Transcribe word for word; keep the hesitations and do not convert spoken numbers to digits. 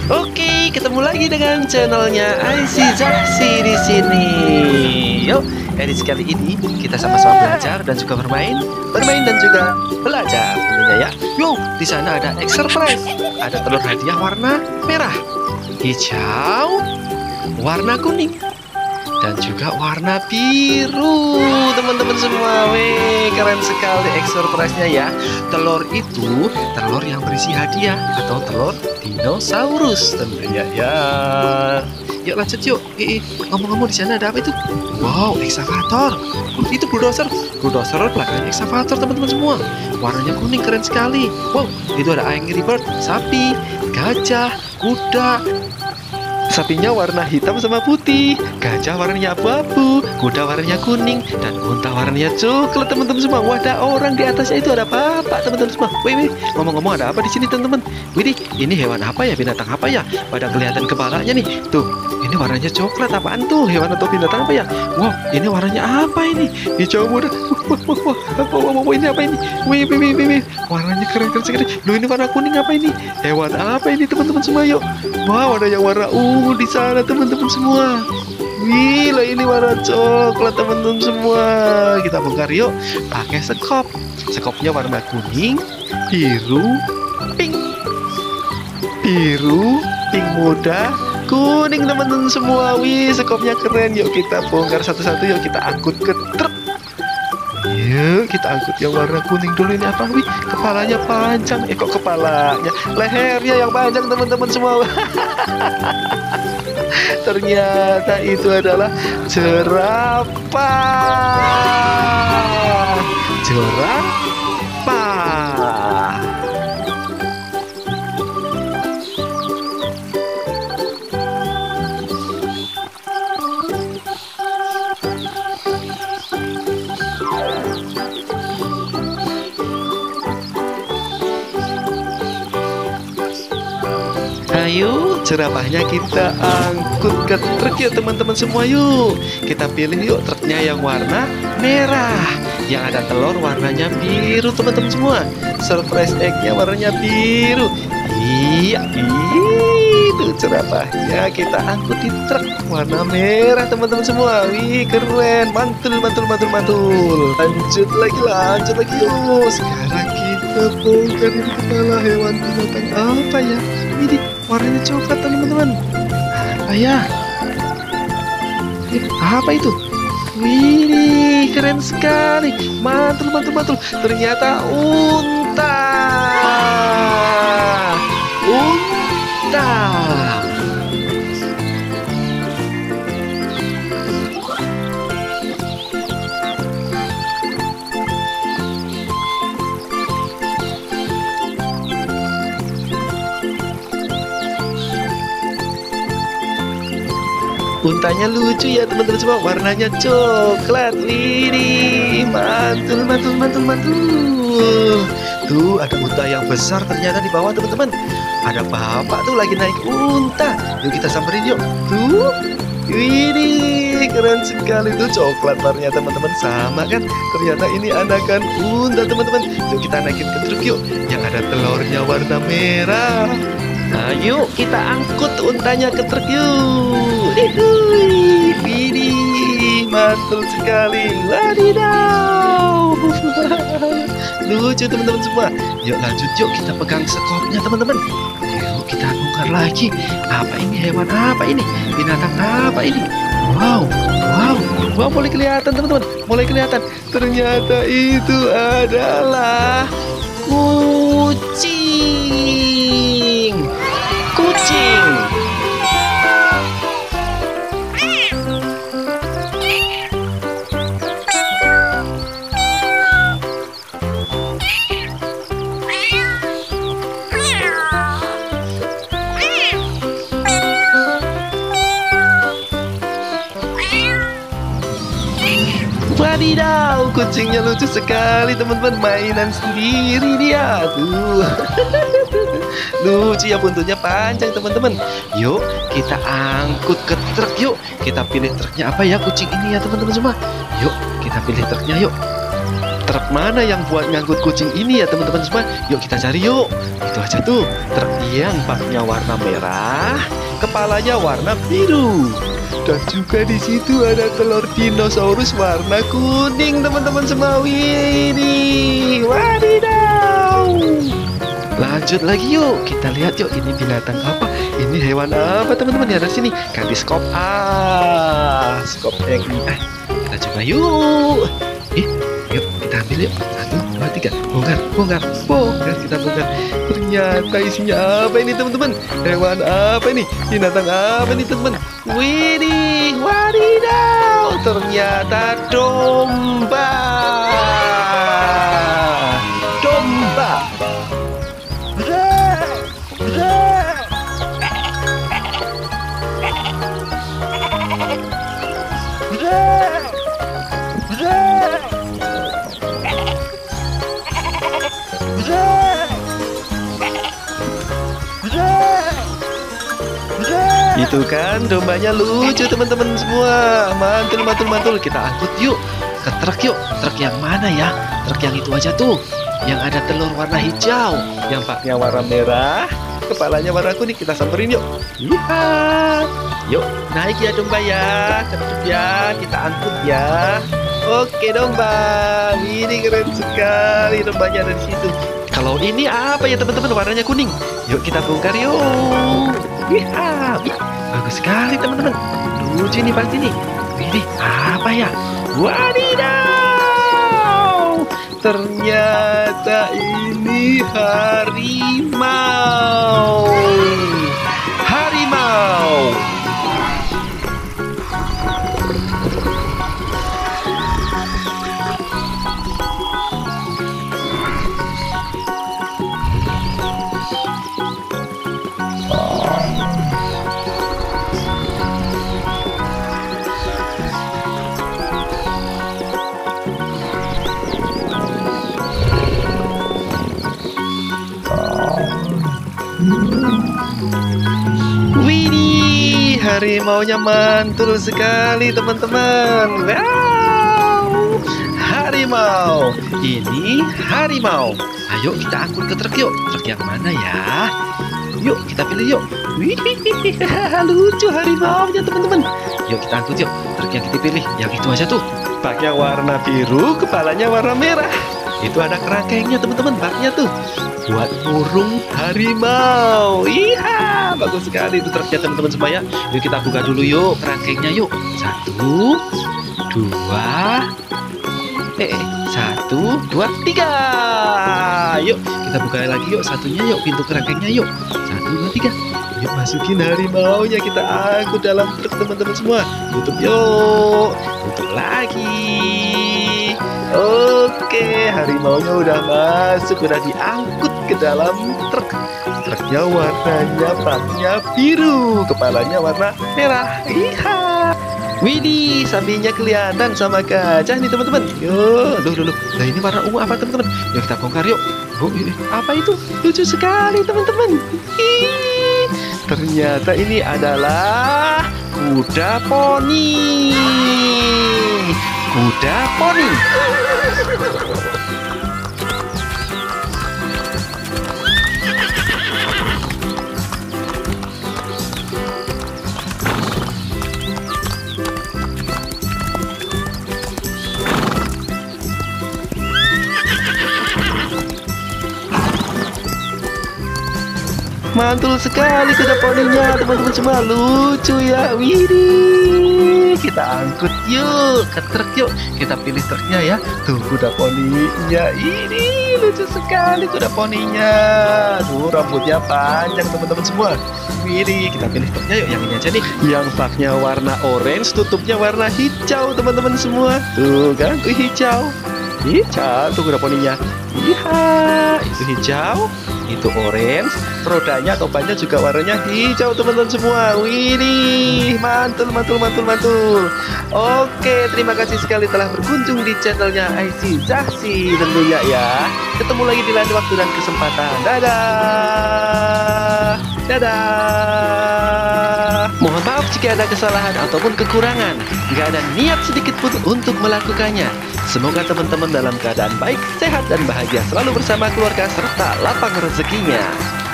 Oke, ketemu lagi dengan channelnya Aisyah Zahsi di sini. Yuk, edisi kali ini kita sama-sama belajar dan juga bermain, bermain dan juga belajar tentunya ya. Yuk, di sana ada egg surprise, ada telur hadiah warna merah, hijau, warna kuning, dan juga warna biru. Teman-teman semua, weh, keren sekali egg surprise-nya ya. Telur itu telur yang berisi hadiah atau telur dinosaurus tentunya ya. Yuk lanjut yuk. Eh, eh, ngomong-ngomong di sana ada apa itu? Wow, ekskavator. Uh, itu bulldozer. Bulldozer belakangnya ekskavator teman-teman semua. Warnanya kuning, keren sekali. Wow, itu ada Angry Bird, sapi, gajah, kuda. Sapinya warna hitam sama putih, gajah warnanya abu-abu, kuda warnanya kuning, dan unta warnanya coklat teman-teman semua. Wah, ada orang di atasnya itu, ada bapak teman-teman semua. Wih, wih, ngomong-ngomong ada apa di sini teman-teman? Widih, ini hewan apa ya, binatang apa ya? Pada kelihatan kepalanya nih. Tuh, ini warnanya coklat, apaan tuh? Hewan atau binatang apa ya? Wow, ini warnanya apa ini? Hijau muda. Wah, wah, wah, wah, wah, wah, ini apa ini? Wih, wih, wih, wih, wih. Warnanya keren-keren sekali. Loh, ini warna kuning apa ini? Hewan apa ini teman-teman semua? Yuk. Wow, ada yang warna ungu di sana teman-teman semua. Gila, ini warna coklat teman-teman semua. Kita bongkar yuk pakai sekop. Sekopnya warna kuning, biru, pink. Biru, pink muda, kuning teman-teman semua. Wih, sekopnya keren. Yuk kita bongkar satu-satu. Yuk kita angkut ke truk. Yuk kita angkut yang warna kuning dulu. Ini apa? Wih, kepalanya panjang. Eh kok kepalanya, lehernya yang panjang teman-teman semua. Ternyata itu adalah jerapah. Jerapah. Ayo, jerapahnya kita angkut ke truk yuk teman-teman semua. Yuk kita pilih yuk truknya yang warna merah, yang ada telur warnanya biru teman-teman semua. Surprise egg-nya warnanya biru. Iya, itu jerapahnya kita angkut di truk warna merah teman-teman semua. Wih, keren, mantul mantul mantul mantul. Lanjut lagi, lanjut lagi yuk. Sekarang kita bongkar ini kepala hewan binatang apa ya? Ini warnanya coklat teman-teman. Apa ya? Eh, apa itu? Wih, keren sekali. Mantul, mantul, mantul. Ternyata unta. Unta. Untanya lucu ya teman-teman semua, warnanya coklat. Widih, mantul, mantul, mantul, mantul. Tuh ada unta yang besar ternyata di bawah teman-teman. Ada bapak tuh lagi naik unta. Yuk kita samperin yuk. Tuh, widih, keren sekali tuh, coklat warnanya teman-teman, sama kan? Ternyata ini anakan unta teman-teman. Yuk kita naikin ke truk yuk, yang ada telurnya warna merah. Ayo kita angkut untanya ke truk yuk. Widih, mantul sekali. Wadidaw. Lucu teman-teman semua. Yuk lanjut yuk, kita pegang sekopnya teman-teman. Yuk kita bongkar lagi. Apa ini, hewan apa ini, binatang apa ini? Wow, wow, wow, mulai kelihatan teman-teman, mulai kelihatan. Ternyata itu adalah kucing. Kucing. Wadidaw, kucingnya lucu sekali teman-teman, mainan sendiri dia tuh. Lucu ya, buntutnya panjang teman-teman. Yuk kita angkut ke truk yuk. Kita pilih truknya apa ya kucing ini ya teman-teman semua. Yuk kita pilih truknya yuk. truk mana yang buat ngangkut kucing ini ya teman-teman semua? Yuk kita cari yuk. Itu aja tuh, truk yang baknya warna merah, kepalanya warna biru. Dan juga di situ ada telur dinosaurus warna kuning teman-teman semua. Wih, wadidaw. Lanjut lagi yuk, kita lihat yuk ini binatang apa, ini hewan apa teman-teman ya, dari sini ganti skop. Ah, skop yang ini. Eh, kita coba yuk. Eh, yuk kita ambil yuk. Satu, dua, tiga. Bongkar, bongkar, bongkar. Kita bongkar. Ternyata isinya apa ini teman-teman? Hewan apa ini? Binatang apa ini teman-teman? Widih, wadidaw. Ternyata domba. Domba. Itu kan dombanya lucu teman-teman semua. Mantul, mantul, mantul. Kita angkut yuk ke truk yuk. Truk yang mana ya? Truk yang itu aja tuh, yang ada telur warna hijau, yang paknya warna merah, kepalanya warna kuning. Kita samperin yuk. Lihat. Yuk naik ya domba ya. Cepet ya, kita angkut ya. Oke domba. Ini keren sekali dombanya ada di situ. Kalau ini apa ya teman-teman, warnanya kuning. Yuk kita bongkar yuk. Lihat. Bagus sekali teman-teman. Lucu nih pasti nih. Ini apa ya? Wadidaw. Ternyata ini harimau. Harimau. Widih, harimaunya mantul sekali teman-teman. Wow, harimau. Ini harimau. Ayo kita angkut ke truk yuk. Truk yang mana ya? Yuk kita pilih yuk. Wih, lucu harimaunya teman-teman. Yuk kita angkut yuk. Truk yang kita pilih, yang itu aja tuh. Baknya warna biru, kepalanya warna merah. Itu ada kerangkengnya teman-teman, baknya tuh buat burung harimau. Iya, bagus sekali itu truknya teman-teman semuanya. Yuk kita buka dulu yuk kerangkengnya yuk. Satu, dua, eh, eh satu, dua, tiga. Yuk kita buka lagi yuk satunya yuk, pintu kerangkengnya yuk. Satu, dua, tiga. Yuk masukin harimaunya, kita angkut dalam truk teman-teman semua. Tutup yuk, tutup lagi. Oke, harimaunya udah masuk, udah diangkut ke dalam truk. Truknya warnanya baknya biru, kepalanya warna merah. Iya. Widih, sampingnya kelihatan sama gajah nih teman-teman. Yuk, duh, duh, duh. Nah ini warna ungu apa teman-teman? Yuk kita bongkar yuk. Oh, apa itu? Lucu sekali teman-teman. Ih, ternyata ini adalah kuda poni. Kuda poni. Mantul sekali kuda poninya teman-teman semua, lucu ya. Widih, kita angkut yuk ke truk yuk. Kita pilih truknya ya. Tuh kuda poninya, ini lucu sekali kuda poninya. Tuh rambutnya panjang teman-teman semua. Widih, kita pilih truknya yuk, yang ini aja nih, yang baknya warna orange, tutupnya warna hijau teman-teman semua. Tuh kan, tuh hijau, hijau tuh kuda poninya. Iya, itu hijau, itu orange, rodanya atau bannya juga warnanya hijau teman-teman semua. Widih, mantul, mantul, mantul, mantul. Oke, terima kasih sekali telah berkunjung di channelnya I C Zahsi tentunya ya. Ketemu lagi di lain waktu dan kesempatan. Dadah, dadah. Mohon maaf jika ada kesalahan ataupun kekurangan. Gak ada niat sedikit pun untuk melakukannya. Semoga teman-teman dalam keadaan baik, sehat, dan bahagia selalu bersama keluarga serta lapang rezekinya.